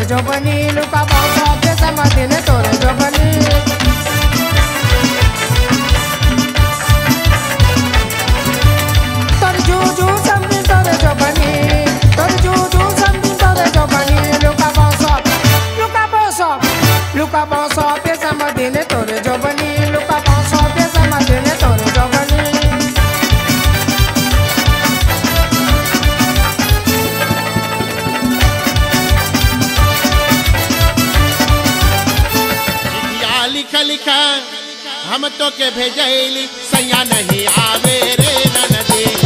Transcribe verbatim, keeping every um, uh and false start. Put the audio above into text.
जो बनी लुका बांसो पे समदिन तोरे जो बनी तोर जू जू समदिन तोरे जो बनी तोर जू जू समदिन तोरे जो बनी लुका बांसो लुका बांसो लुका बांसो पे समदिन तोरे जो बनी लुका बांसो पे समदिन तोरे जो बनी लिखा लिखा हम तो के भेजैली सैया नहीं आवे रे ननदी।